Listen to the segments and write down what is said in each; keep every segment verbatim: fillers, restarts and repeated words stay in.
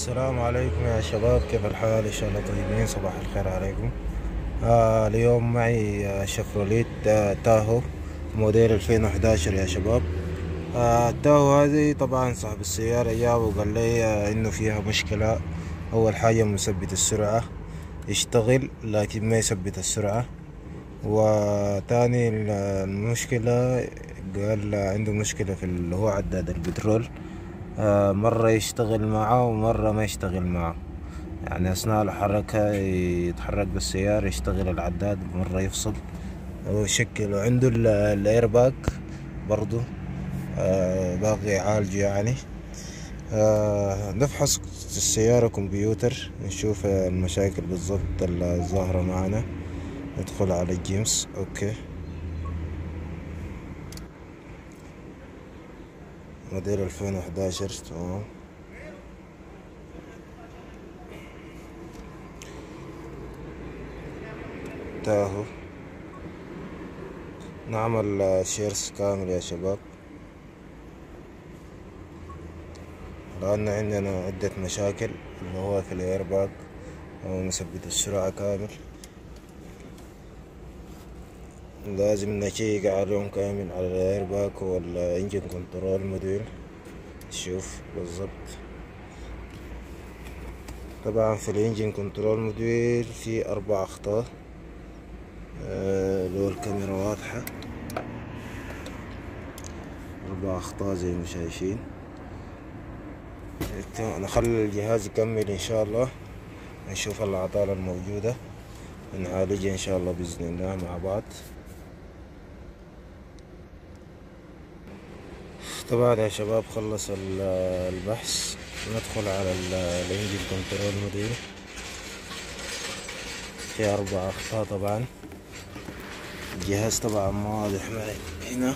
السلام عليكم يا شباب، كيف الحال؟ ان شاء الله طيبين. صباح الخير عليكم. آه اليوم معي آه شفروليت آه تاهو موديل ألفين وحداشر يا شباب. آه التاهو هذه طبعا صاحب السيارة جاب وقال لي آه انه فيها مشكلة. اول حاجة مثبت السرعة يشتغل لكن ما يثبت السرعة، وتاني المشكلة قال عنده مشكلة في اللي هو عداد البترول. آه مرة يشتغل معه ومرة ما يشتغل معه، يعني أثناء الحركة يتحرك بالسيارة يشتغل العداد، مرة يفصل ويشكل. وعنده الايرباك برضو آه باقي يعالجه يعني. آه نفحص السيارة كمبيوتر نشوف المشاكل بالضبط الظاهرة معنا. ندخل على الجيمس. اوكي، موديل ألفين وحداشر تمام. تاهو نعمل شيرس كامل يا شباب، لأن عندنا عدة مشاكل اللي هو في الايرباك أو مثبت السرعة كامل. لازم نشيك عليهم كامل، على الايرباك والانجن كنترول موديل، شوف بالضبط. طبعا في الانجن كنترول موديل في اربع اخطاء. آه لو الكاميرا واضحة، اربع اخطاء زي ما شايفين. نخلي الجهاز يكمل ان شاء الله، نشوف العطالة الموجودة ونعالجها ان شاء الله باذن الله مع بعض. طبعا يا شباب خلص البحث، ندخل على الانجن كنترول موديل. في اربع اخطاء طبعا. الجهاز طبعا ما واضح معي هنا.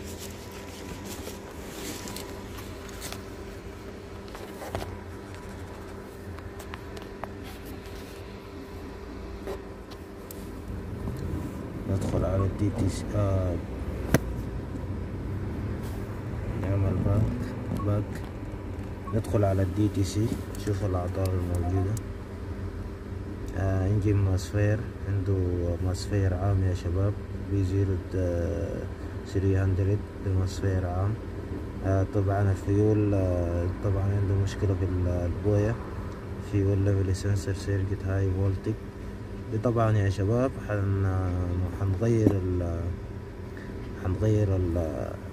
ندخل على الدي تي سي، آه نعمل باك باك ندخل على الدي تي سي، نشوف الاعطال الموجودة. آه انجن ماسفير، عنده ماسفير عام يا شباب، بي زيرو ثري ماسفير عام. آه طبعا الفيول آه طبعا عنده مشكلة في البوية، فيول ليفل سنسر سيركت هاي فولتج. دي طبعا يا شباب حن حنغير ال حنغير ال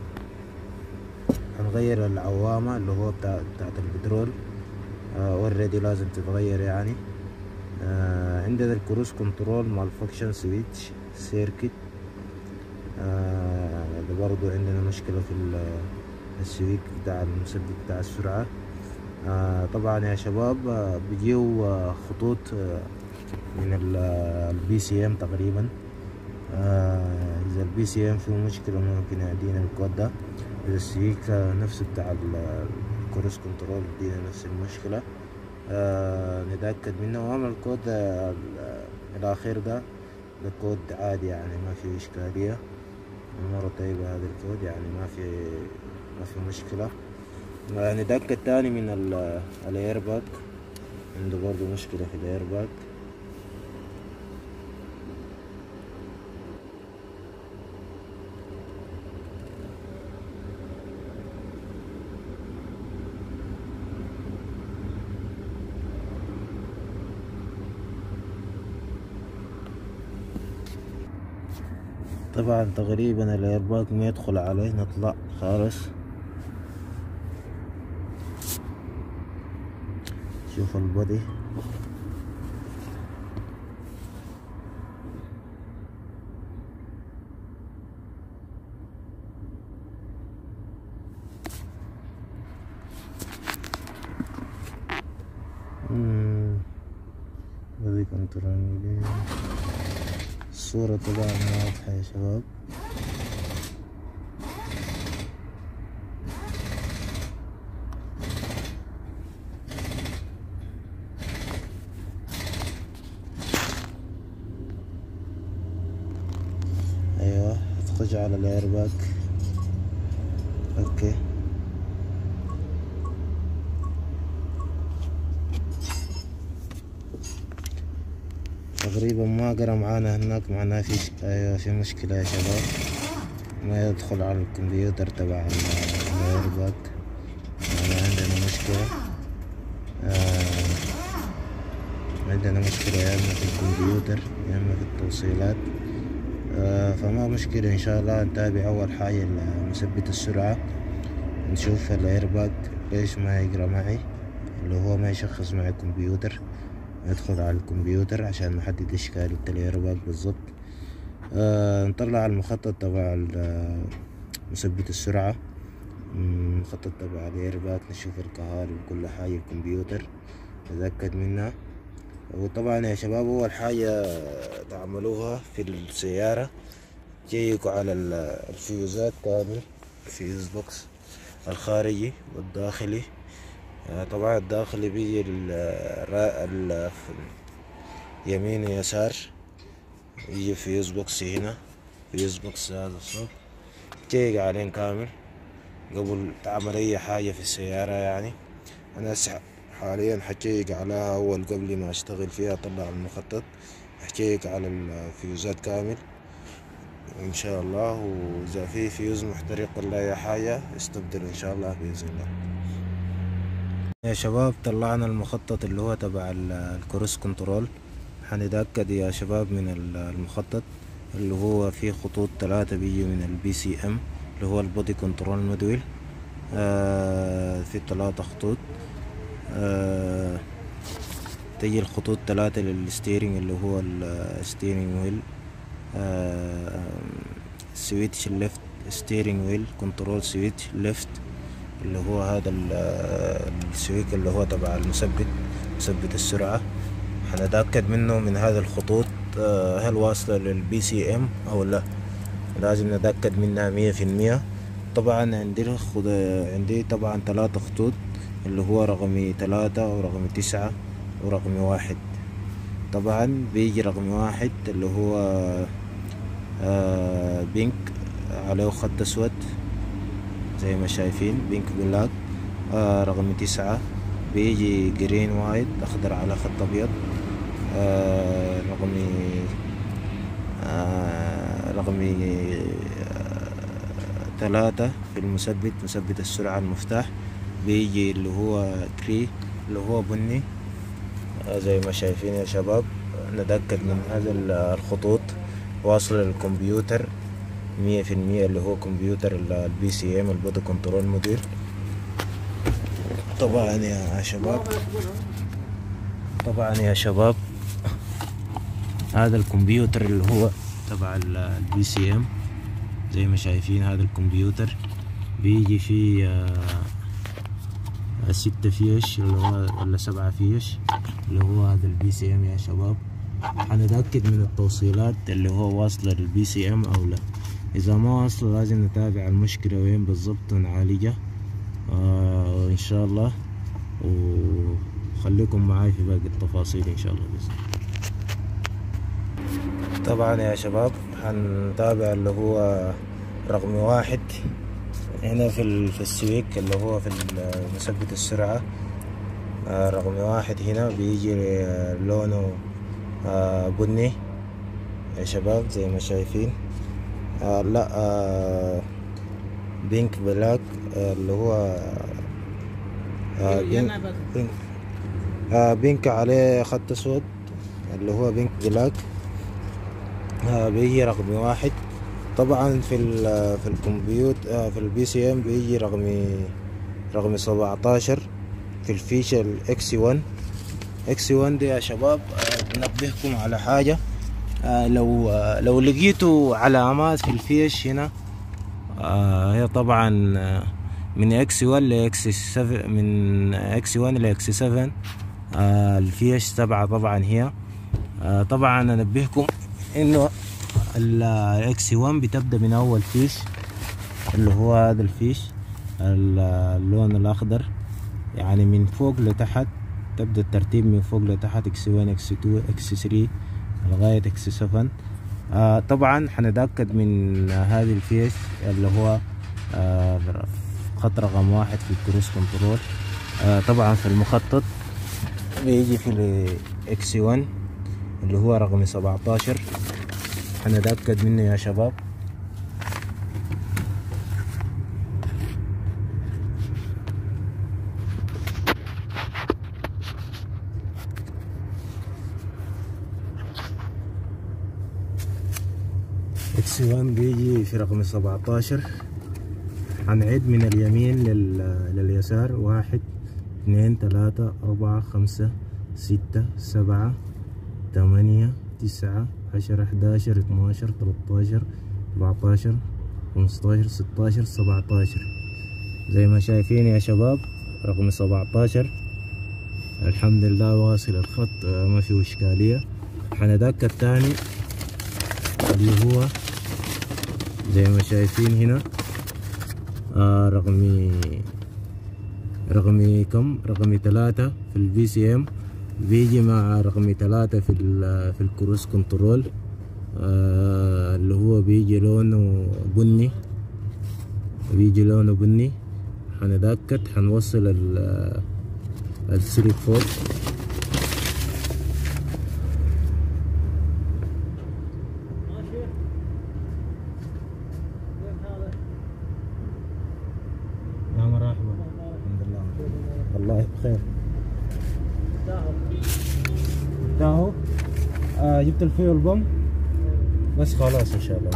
حنغير العوامة اللي هو بتاع بتاعت البترول. اوريدي آه لازم تتغير يعني. آه عندنا الكروز كنترول مالفكشن سويتش سيركت، آه برضو عندنا مشكلة في السويك بتاع المثبت بتاع السرعة. آه طبعا يا شباب آه بيجيو آه خطوط آه من البي سي ام تقريبا. آه اذا البي سي ام فيه مشكلة ممكن يدينا الكود ده. اذا السويك آه نفسه بتاع الكروز كنترول يدينا نفس المشكلة. آه نتأكد منه. واما الكود آه الاخير ده ده كود عادي يعني ما في اشكالية، مرة طيبة هذا الكود يعني ما في ما في مشكلة. آه نتأكد تاني من الايرباك، عنده برضو مشكلة في الايرباك. طبعا تقريبا الايرباك ما يدخل عليه، نطلع خالص. شوف البودي، بودي كنترول. الصورة طبعا واضحة يا شباب. ايوه تخش على الايرباك. اوكي تقريبا ما قرا معانا هناك، معناه في ش... ايوه في مشكلة يا شباب، ما يدخل على الكمبيوتر تبع الايرباد، يعني عندنا مشكلة. آه عندنا مشكلة يا اما في الكمبيوتر يا اما في التوصيلات. آه فما مشكلة، ان شاء الله نتابع اول حاجة مثبت السرعة، نشوف الايرباد ليش ما يقرا معي، اللي هو ما يشخص معي الكمبيوتر، ندخل على الكمبيوتر عشان نحدد اشكالية الايرباد بالضبط. آه نطلع على المخطط تبع مثبت السرعة، مخطط تبع الايرباد، نشوف الكهال وكل حاجة الكمبيوتر نتأكد منها. وطبعا يا شباب اول حاجة تعملوها في السيارة تجيكوا على الفيوزات كامل، الفيوز بوكس الخارجي والداخلي. طبعا الداخلي بيجي ال يمين ويسار، يجي فيوز بوكس هنا، فيوز بوكس هذا الصوب تجيك عليهم كامل قبل تعمل اي حاجة في السيارة. يعني انا حاليا حجيك عليها اول قبل ما اشتغل فيها، اطلع المخطط حجيك على الفيوزات كامل ان شاء الله، واذا في فيوز محترق ولا اي حاجة استبدل ان شاء الله باذن الله. يا شباب طلعنا المخطط اللي هو تبع الكروس كنترول، حنتأكد يا شباب من المخطط اللي هو فيه خطوط ثلاثة بيجي من البي سي ام اللي هو البودي كنترول موديول. آه في ثلاثة خطوط، آه تجي الخطوط ثلاثة للستيرنج اللي هو الستيرنج ويل، آه سويتش الليفت ستيرنج ويل كنترول سويتش ليفت اللي هو هذا السويك اللي هو تبع المثبت مثبت السرعة. حنتأكد منه من هذه الخطوط هل واصلة للبي سي ام او لا، لازم نتأكد منها مية في المية. طبعا عندي عندي طبعا ثلاثة خطوط اللي هو رقمي ثلاثة ورقمي تسعة ورقمي واحد. طبعا بيجي رقم واحد اللي هو آه بينك عليه خط اسود زي ما شايفين بينك بلاك. آه رقم تسعة بيجي جرين وايت اخضر على خط ابيض. آه رقمي آه رقمي آه ثلاثة في المثبت مثبت السرعة المفتاح بيجي اللي هو كري اللي هو بني. آه زي ما شايفين يا شباب، نتأكد من هذه الخطوط واصلة للكمبيوتر مية في المية اللي هو كمبيوتر البي سي ام البودي كنترول موديل. طبعا يا شباب طبعا يا شباب هذا الكمبيوتر اللي هو تبع البي سي ام زي ما شايفين. هذا الكمبيوتر بيجي فيه آه ستة فيش اللي هو ولا سبعة فيش اللي هو هذا البي سي ام يا شباب. حنتأكد من التوصيلات اللي هو واصلة للبي سي ام او لا، اذا ما واصلة لازم نتابع المشكلة وين بالضبط ونعالجها آه ان شاء الله، وخليكم معاي في باقي التفاصيل ان شاء الله بإذن الله. طبعا يا شباب حنتابع اللي هو رقم واحد هنا في في السويك اللي هو في مثبت السرعة. آه رقم واحد هنا بيجي لونه آه بني يا شباب زي ما شايفين. آه لا آه بينك بلاك آه اللي هو آه بينك, بينك, آه بينك عليه خط اسود اللي هو بينك بلاك. آه بيجي رقم واحد. طبعا في في الكمبيوتر آه في البي سي ام بيجي رقمي رقمي سبعتاشر في الفيشة الاكس واحد. اكس واحد دي يا شباب آه بنبهكم على حاجة، آه لو آه لو لقيتوا علامات في الفيش هنا آه هي طبعا آه من اكس واحد ل اكس سبعة، من اكس واحد ل اكس سبعة آه الفيش سبعة طبعا هي. آه طبعا انبهكم انه الاكس واحد بتبدا من اول فيش اللي هو هذا الفيش اللون الاخضر، يعني من فوق لتحت تبدا الترتيب من فوق لتحت اكس واحد اكس اتنين اكس ثلاثة لغايه اكس سبعة. آه طبعا حنتاكد من هذه الفيش اللي هو آه خط رقم واحد في الكروس كنترول. آه طبعا في المخطط بيجي في الاكس واحد اللي هو رقم سبعتاشر، حنتأكد منه يا شباب. اكس واحد بيجي في رقم سبعتاشر. هنعد من اليمين لل... لليسار: واحد اثنين ثلاثة أربعة خمسة ستة سبعة ثمانية تسعة عشرة حداشر اثناشر ثلاثة عشر أربعة عشر خمسة عشر ستة عشر سبعة عشر. زي ما شايفين يا شباب رقم سبعتاشر الحمد لله واصل الخط، ما فيه إشكالية. حنتأكد تاني اللي هو زي ما شايفين هنا آه رقمي رقمي كم رقمي ثلاثة في الفي سي ام، بيجي مع رقمي ثلاثة في في الكروز كنترول آه اللي هو بيجي لونه بني، بيجي لونه بني. حنتأكد، حنوصل السلك فوق. يا مرحبا، الحمد لله والله بخير. تاهو آه جبت الفيول بوم بس خلاص ان شاء الله.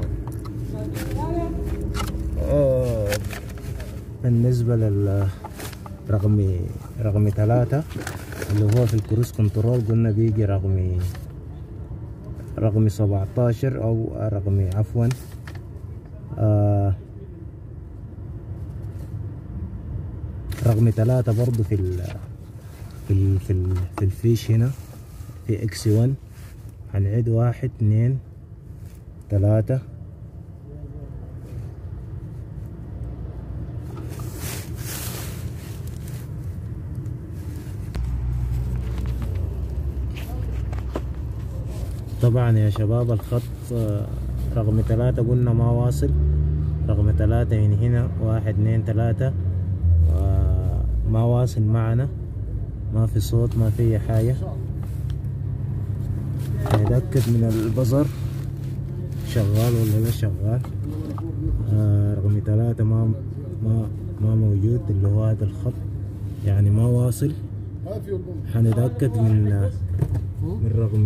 آه بالنسبة لل رقمي رقمي ثلاثة اللي هو في الكروز كنترول قلنا بيجي رقمي رقمي سبعتاشر او رقمي عفوا آه رقمي ثلاثة برضو في ال في ال في, ال في الفيش هنا في اكس واحد. هنعيد واحد اثنين ثلاثة طبعا يا شباب الخط رقم ثلاثة قلنا ما واصل. رقم ثلاثة من هنا واحد اثنين ثلاثة ما واصل معنا، ما في صوت ما في حاجة. نتأكد من البزر شغال ولا لا شغال. آه رقم ثلاثة ما ما ما موجود، اللي هو هذا الخط يعني ما واصل. حنتأكد من من رقم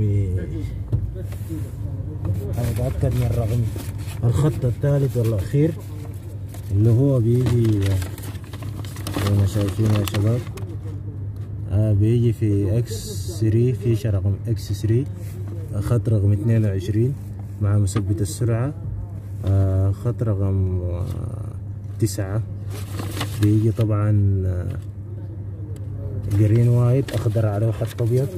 حنتأكد من رقم الخط الثالث والأخير اللي هو بيجي زي ما شايفين يا شباب. آه بيجي في اكس ثلاثة، فيش رقم اكس ثلاثة، خط رقم اثنين وعشرين مع مثبت السرعة. آه خط رقم آه تسعة بيجي طبعا آه جرين وايت، اخضر عليه خط ابيض.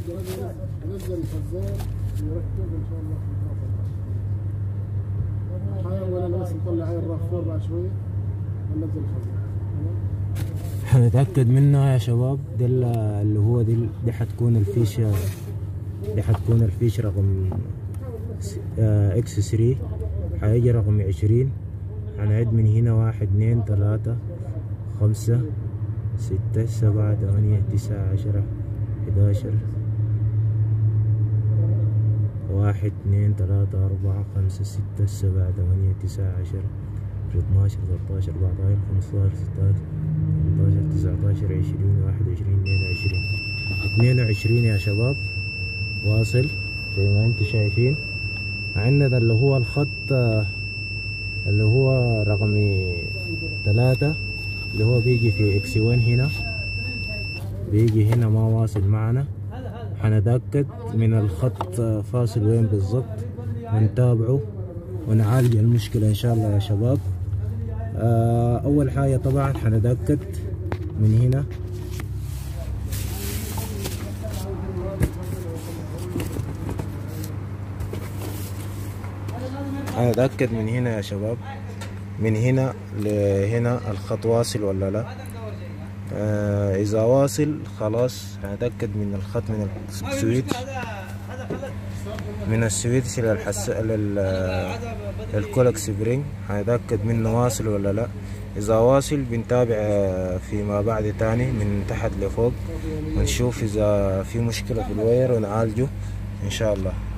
هنتأكد منها يا شباب. دي اللي هو دي, دي حتكون الفيشة، دي حتكون الفيش رقم اكس ثلاثة. حيجي رقم عشرين. هنعد من هنا واحد اثنين ثلاثة خمسة ستة سبعة ثمانية تسعة عشرة حداشر واحد اثنين ثلاثة أربعة خمسة ستة سبعة ثمانية تسعة عشرة اثناشر ثلاثة عشر أربعة عشر خمسة عشر ستة عشر ثمانية عشر تسعة عشر عشرين واحد وعشرين اثنين وعشرين اثنين وعشرين يا شباب واصل زي ما انتم شايفين. عندنا اللي هو الخط اللي هو رقم ثلاثة اللي هو بيجي في اكس واحد هنا، بيجي هنا ما واصل معنا. حنتأكد من الخط فاصل وين بالضبط ونتابعه ونعالج المشكلة ان شاء الله يا شباب. اول حاجة طبعا حنتأكد من هنا حنتأكد من هنا يا شباب، من هنا لهنا الخط واصل ولا لا. آه اذا واصل خلاص هنتأكد من الخط من السويتش من السويتش للحس لل الكولك سبرينج، هنتأكد منه واصل ولا لا. اذا واصل بنتابع فيما بعد تاني من تحت لفوق ونشوف اذا في مشكلة في الواير ونعالجه ان شاء الله.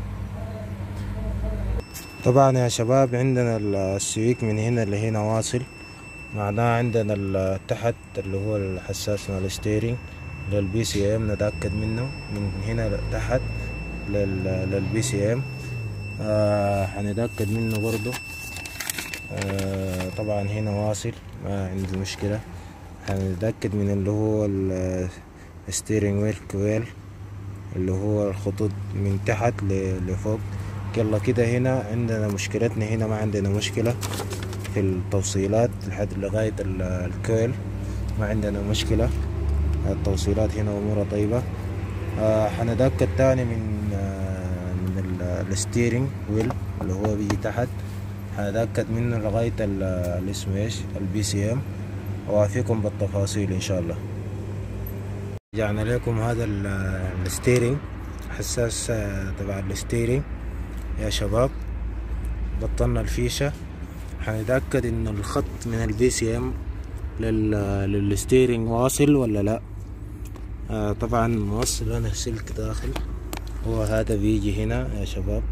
طبعا يا شباب عندنا السويك من هنا اللي هنا واصل، معناه عندنا ال- تحت اللي هو الحساس مال الستيرنج للبي سي ام، نتأكد منه من هنا تحت للبي سي ام. آه هنتأكد منه برضو. آه طبعا هنا واصل ما عندي مشكلة. هنتأكد من اللي هو الستيرنج ويل كويل اللي هو الخطوط من تحت لفوق. يلا كده هنا عندنا مشكلتنا، هنا ما عندنا مشكلة في التوصيلات لحد لغاية الكويل، ما عندنا مشكلة. التوصيلات هنا أمورها طيبة. آه هنتأكد تاني من آه من الستيرنج ويل اللي هو بيجي تحت، هنتأكد منه لغاية الاسم ايش البي سي ام، وافيكم بالتفاصيل ان شاء الله. رجعنا لكم هذا الستيرنج حساس تبع الستيرنج يا شباب. بطلنا الفيشة، هنتأكد ان الخط من البي سي ام للستيرنج واصل ولا لا. آه طبعا موصل انا سلك داخل، هو هذا بيجي هنا يا شباب.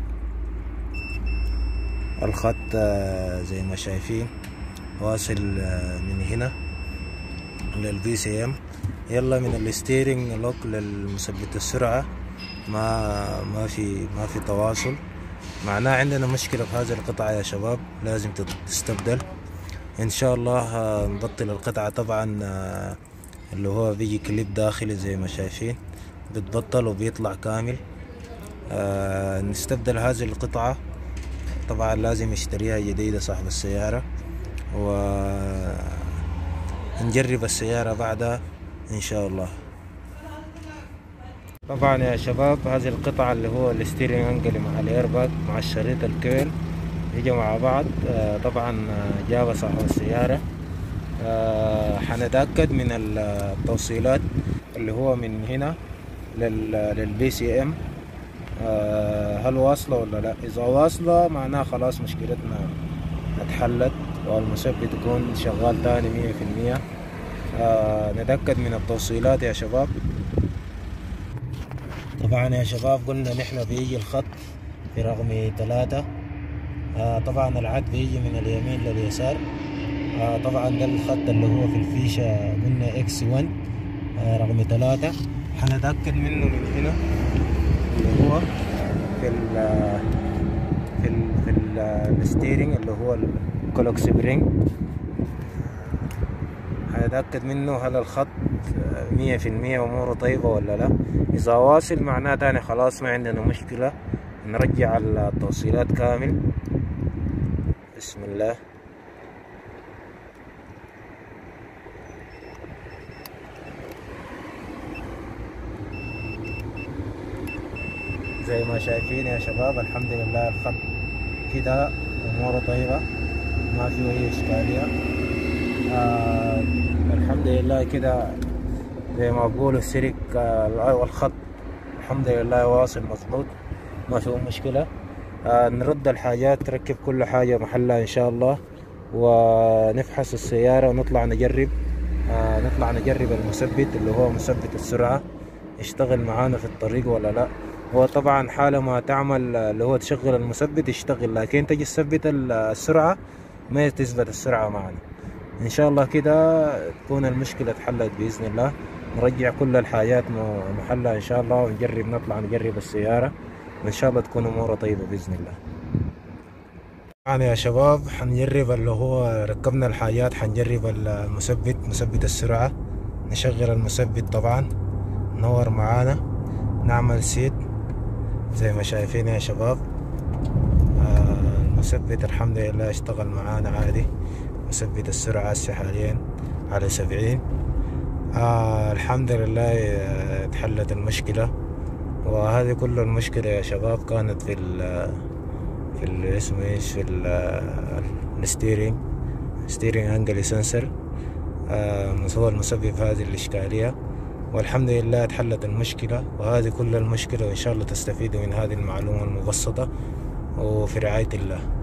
الخط آه زي ما شايفين واصل آه من هنا للبي سي ام. يلا من الستيرنج لوك للمثبت السرعة ما ما في ما في تواصل، معناه عندنا مشكلة في هذه القطعة يا شباب، لازم تستبدل ان شاء الله. نبطل القطعة طبعا اللي هو بيجي كليب داخلي زي ما شايفين، بتبطل وبيطلع كامل. آه نستبدل هذه القطعة، طبعا لازم يشتريها جديدة صاحب السيارة، ونجرب السيارة بعدها ان شاء الله. طبعا يا شباب هذه القطعة اللي هو الستيرنج انجل مع الايرباك مع الشريط الكويل يجوا مع بعض. آه طبعا جاب صاحب السيارة. آه حنتأكد من التوصيلات اللي هو من هنا للبي سي ام، آه هل واصلة ولا لا. اذا واصلة معناها خلاص مشكلتنا اتحلت والمثبت يكون شغال تاني مية في المية. آه نتأكد من التوصيلات يا شباب. طبعا يا شباب قلنا نحن بيجي الخط في رقم ثلاثة. آه طبعا العد بيجي من اليمين لليسار. آه طبعا ده الخط اللي هو في الفيشة قلنا اكس واحد آه رقم ثلاثة. حنتأكد منه من هنا اللي هو في ال في ال في الستيرنج اللي هو الكلوك سبرينج. هنتأكد منه هل الخط مية في المية أموره طيبة ولا لا. إذا واصل معناه تاني خلاص ما عندنا مشكلة، نرجع التوصيلات كامل. بسم الله. زي ما شايفين يا شباب الحمد لله الخط كده أموره طيبة، ما فيه أي إشكالية. آه الحمد لله كده زي ما بقولوا السلك آه والخط الحمد لله واصل مظبوط، ما فيه مشكلة. آه نرد الحاجات، نركب كل حاجة محلها إن شاء الله، ونفحص السيارة ونطلع نجرب. آه نطلع نجرب المثبت اللي هو مثبت السرعة يشتغل معانا في الطريق ولا لا. هو طبعا حالة ما تعمل اللي هو تشغل المثبت يشتغل، لكن تجي تثبت السرعة ما تثبت السرعة معنا. ان شاء الله كده تكون المشكلة اتحلت بإذن الله. نرجع كل الحاجات محلها ان شاء الله، ونجرب نطلع نجرب السيارة، وان شاء الله تكون امورها طيبة بإذن الله. طبعا يا شباب حنجرب اللي هو ركبنا الحاجات، حنجرب المثبت مثبت السرعة، نشغل المثبت طبعا نور معانا، نعمل سيت زي ما شايفين يا شباب. آه المثبت الحمد لله اشتغل معانا عادي. مثبت السرعة هسه حاليا على سبعين. آه الحمد لله اتحلت المشكلة. وهذه كل المشكلة يا شباب كانت في ال في ال اسمه ايش في الستيرنج ستيرنج انجل سنسر. آه هو المسبب هذه الاشكالية، والحمد لله اتحلت المشكلة. وهذه كل المشكلة، وإن شاء الله تستفيدوا من هذه المعلومة المبسطة، وفي رعاية الله.